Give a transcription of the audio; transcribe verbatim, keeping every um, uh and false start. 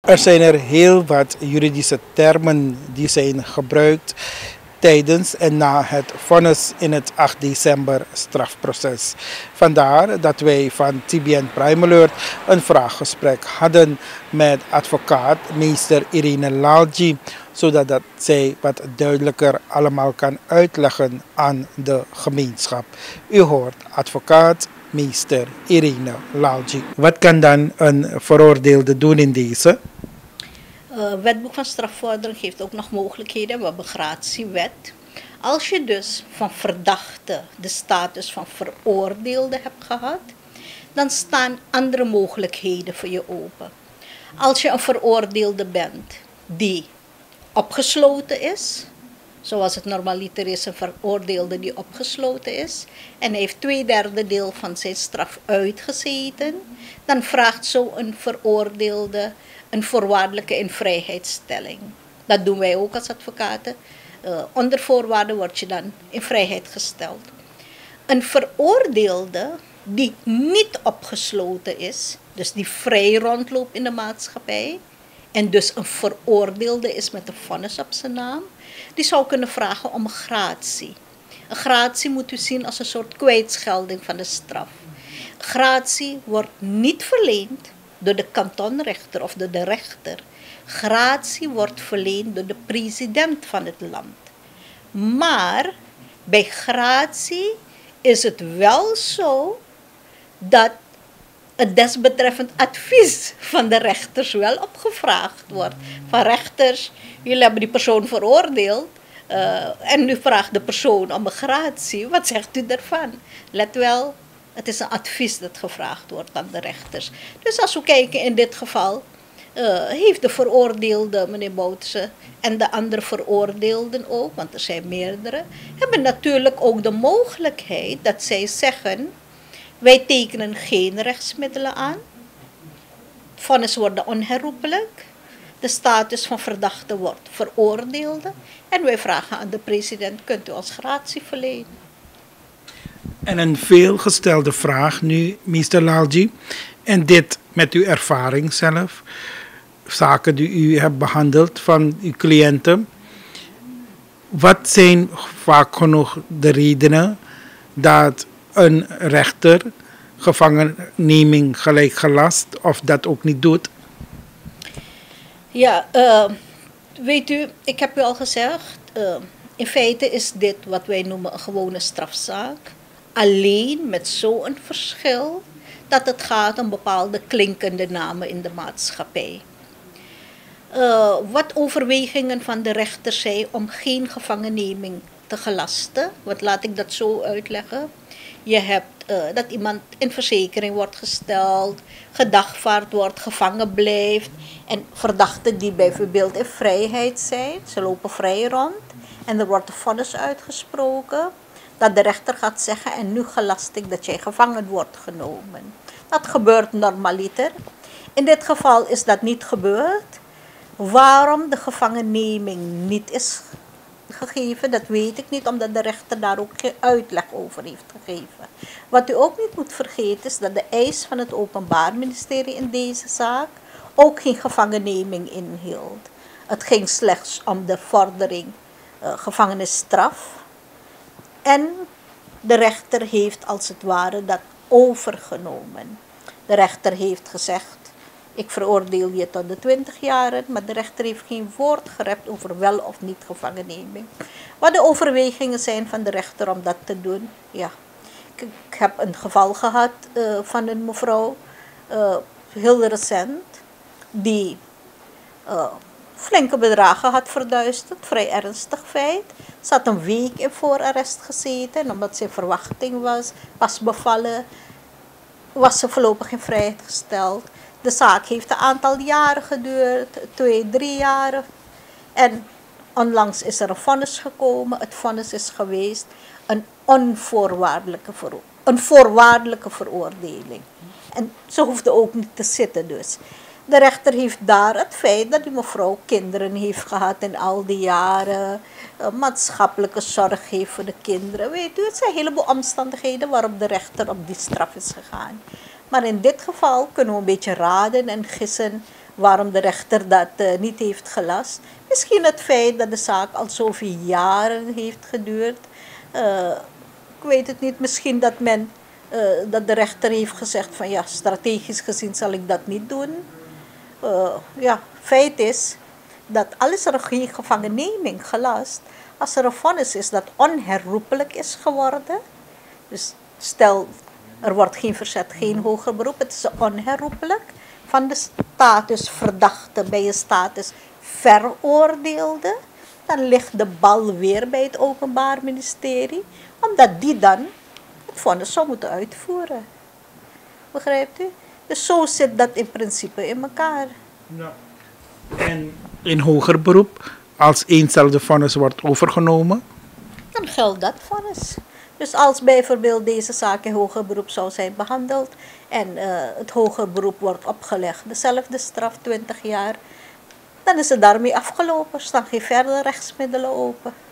Er zijn er heel wat juridische termen die zijn gebruikt tijdens en na het vonnis in het acht december strafproces. Vandaar dat wij van T B N Prime Alert een vraaggesprek hadden met advocaat meester Irene Lalji, zodat dat zij wat duidelijker allemaal kan uitleggen aan de gemeenschap. U hoort advocaat meester Irene Lalji. Wat kan dan een veroordeelde doen in deze? Het uh, wetboek van strafvordering geeft ook nog mogelijkheden. We hebben gratiewet. Als je dus van verdachte de status van veroordeelde hebt gehad, dan staan andere mogelijkheden voor je open. Als je een veroordeelde bent die opgesloten is, zoals het normaliter is, een veroordeelde die opgesloten is, en hij heeft twee derde deel van zijn straf uitgezeten, dan vraagt zo'n veroordeelde een voorwaardelijke invrijheidstelling. Dat doen wij ook als advocaten. Uh, onder voorwaarden word je dan in vrijheid gesteld. Een veroordeelde die niet opgesloten is, dus die vrij rondloopt in de maatschappij, en dus een veroordeelde is met een vonnis op zijn naam, die zou kunnen vragen om een gratie. Een gratie moet u zien als een soort kwijtschelding van de straf. Gratie wordt niet verleend door de kantonrechter of door de rechter. Gratie wordt verleend door de president van het land. Maar bij gratie is het wel zo dat het desbetreffend advies van de rechters wel opgevraagd wordt. Van rechters, jullie hebben die persoon veroordeeld uh, en nu vraagt de persoon om een gratie. Wat zegt u daarvan? Let wel, het is een advies dat gevraagd wordt aan de rechters. Dus als we kijken in dit geval, uh, heeft de veroordeelde, meneer Boutsen, en de andere veroordeelden ook, want er zijn meerdere, hebben natuurlijk ook de mogelijkheid dat zij zeggen, wij tekenen geen rechtsmiddelen aan. Vonnissen worden onherroepelijk. De status van verdachte wordt veroordeelde. En wij vragen aan de president, kunt u ons gratie verlenen? En een veelgestelde vraag nu, meester Lalji. En dit met uw ervaring zelf. Zaken die u hebt behandeld van uw cliënten. Wat zijn vaak genoeg de redenen dat een rechter gevangenneming gelijk gelast of dat ook niet doet? Ja, uh, weet u, ik heb u al gezegd, uh, in feite is dit wat wij noemen een gewone strafzaak. Alleen met zo'n verschil dat het gaat om bepaalde klinkende namen in de maatschappij. Uh, wat overwegingen van de rechter zijn om geen gevangenneming te gelasten, wat laat ik dat zo uitleggen. Je hebt uh, dat iemand in verzekering wordt gesteld, gedagvaard wordt, gevangen blijft. En verdachten die bijvoorbeeld in vrijheid zijn, ze lopen vrij rond. En er wordt een vonnis uitgesproken, dat de rechter gaat zeggen, en nu gelast ik dat jij gevangen wordt genomen. Dat gebeurt normaliter. In dit geval is dat niet gebeurd. Waarom de gevangenneming niet is gegeven, dat weet ik niet, omdat de rechter daar ook geen uitleg over heeft gegeven. Wat u ook niet moet vergeten is dat de eis van het Openbaar Ministerie in deze zaak ook geen gevangenneming inhield. Het ging slechts om de vordering uh, gevangenisstraf. En de rechter heeft als het ware dat overgenomen. De rechter heeft gezegd, ik veroordeel je tot de twintig jaren, maar de rechter heeft geen woord gerept over wel of niet gevangenneming. Wat de overwegingen zijn van de rechter om dat te doen, ja. Ik, ik heb een geval gehad uh, van een mevrouw, uh, heel recent, die uh, flinke bedragen had verduisterd, vrij ernstig feit. Ze had een week in voorarrest gezeten, en omdat ze in verwachting was, was bevallen, was ze voorlopig in vrijheid gesteld. De zaak heeft een aantal jaren geduurd, twee, drie jaren. En onlangs is er een vonnis gekomen. Het vonnis is geweest een onvoorwaardelijke vero- een voorwaardelijke veroordeling. En ze hoefde ook niet te zitten dus. De rechter heeft daar het feit dat die mevrouw kinderen heeft gehad in al die jaren, maatschappelijke zorg heeft voor de kinderen. Weet u, het zijn een heleboel omstandigheden waarop de rechter op die straf is gegaan. Maar in dit geval kunnen we een beetje raden en gissen waarom de rechter dat uh, niet heeft gelast. Misschien het feit dat de zaak al zoveel jaren heeft geduurd. Uh, ik weet het niet, misschien dat men, uh, dat de rechter heeft gezegd van ja, strategisch gezien zal ik dat niet doen. Uh, ja, feit is dat alles er geen gevangenneming gelast, als er een vonnis is dat onherroepelijk is geworden, dus stel er wordt geen verzet, geen hoger beroep, het is onherroepelijk, van de status verdachte bij je status veroordeelde, dan ligt de bal weer bij het Openbaar Ministerie, omdat die dan het vonnis zou moeten uitvoeren. Begrijpt u? Dus zo zit dat in principe in elkaar. Ja. En in hoger beroep, als eenzelfde vonnis wordt overgenomen? Dan geldt dat vonnis. Dus als bijvoorbeeld deze zaak in hoger beroep zou zijn behandeld en uh, het hoger beroep wordt opgelegd, dezelfde straf, twintig jaar, dan is het daarmee afgelopen. Er staan geen verdere rechtsmiddelen open.